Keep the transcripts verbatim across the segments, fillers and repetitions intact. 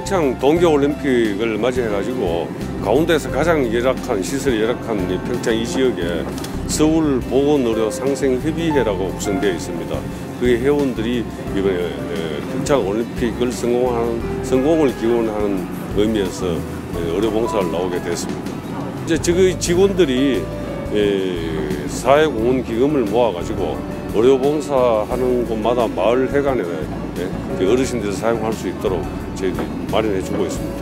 평창 동계올림픽을 맞이해가지고 가운데서 가장 열악한 시설이 열악한 이 평창 이 지역에 서울보건의료상생협의회라고 구성되어 있습니다. 그 회원들이 이번에 평창 올림픽을 성공하는 성공을 기원하는 의미에서 의료봉사를 나오게 됐습니다. 이제 그 직원들이 사회공헌 기금을 모아가지고 의료봉사하는 곳마다 마을 회관에 어르신들이 사용할 수 있도록 저희들이 마련해주고 있습니다.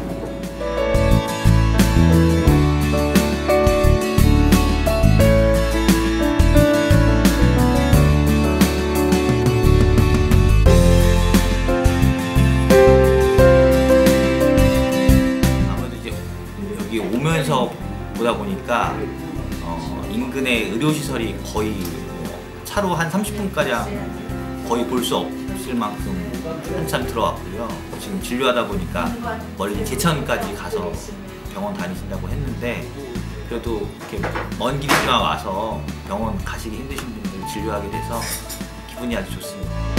여기 오면서 보다 보니까 어, 인근의 의료시설이 거의 뭐 차로 한 삼십 분가량 거의 볼 수 없을 만큼 한참 들어왔고요. 지금 진료하다 보니까 멀리 제천까지 가서 병원 다니신다고 했는데 그래도 이렇게 먼 길이지만 와서 병원 가시기 힘드신 분들 진료하게 돼서 기분이 아주 좋습니다.